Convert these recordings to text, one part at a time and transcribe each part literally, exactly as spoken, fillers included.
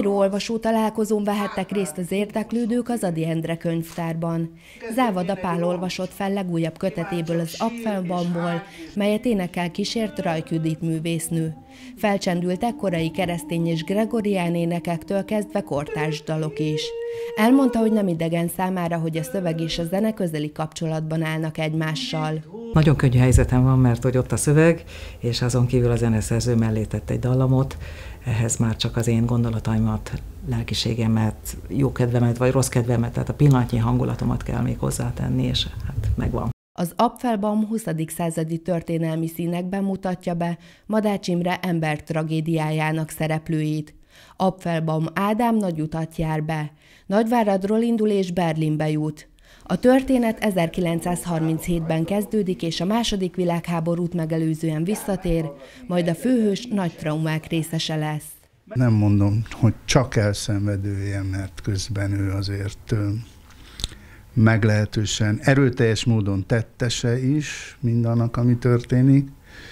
író-olvasó találkozón vehettek részt az érdeklődők az Ady Endre könyvtárban. Závada Pál olvasott fel legújabb kötetéből, az Apfelbaumból, melyet énekkel kísért Rajk Judit művésznő. Felcsendültek korai keresztény és gregorián énekektől kezdve kortárs dalok is. Elmondta, hogy nem idegen számára, hogy a szöveg és a zene közeli kapcsolatban állnak egymással. Nagyon könnyű helyzetem van, mert hogy ott a szöveg, és azon kívül a zeneszerző mellé tett egy dallamot, ehhez már csak az én gondolataimat, lelkiségemet, jó kedvemet vagy rossz kedvemet, tehát a pillanatnyi hangulatomat kell még hozzátenni, és hát megvan. Az Apfelbaum huszadik századi történelmi színekben mutatja be Madács Imre ember tragédiájának szereplőit. Apfelbaum Ádám nagy utat jár be, Nagyváradról indul és Berlinbe jut. A történet ezerkilencszázharminchétben kezdődik, és a második világháborút megelőzően visszatér, majd a főhős nagy traumák részese lesz. Nem mondom, hogy csak elszenvedője, mert közben ő azért meglehetősen erőteljes módon tettese is mindannak, ami történik,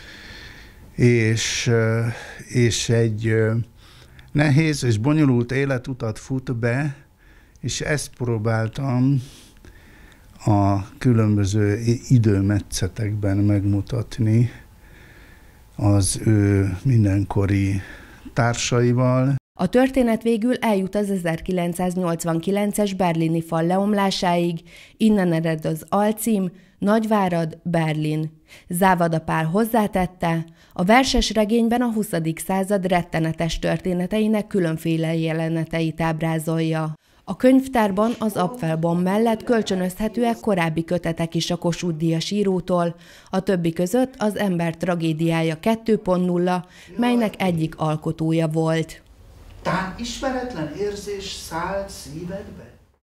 és, és egy nehéz és bonyolult életutat fut be, és ezt próbáltam a különböző időmetszetekben megmutatni az ő mindenkori társaival. A történet végül eljut az ezerkilencszáznyolcvankilences berlini fal leomlásáig, innen ered az alcím Nagyvárad, Berlin. Závada Pál hozzátette, a verses regényben a huszadik század rettenetes történeteinek különféle jeleneteit ábrázolja. A könyvtárban az Apfelbaum mellett kölcsönözhetőek korábbi kötetek is a Kossuth-díjas írótól, a többi között az Ember tragédiája kettő pont nulla, melynek egyik alkotója volt. Tán ismeretlen érzés szállt szívedbe?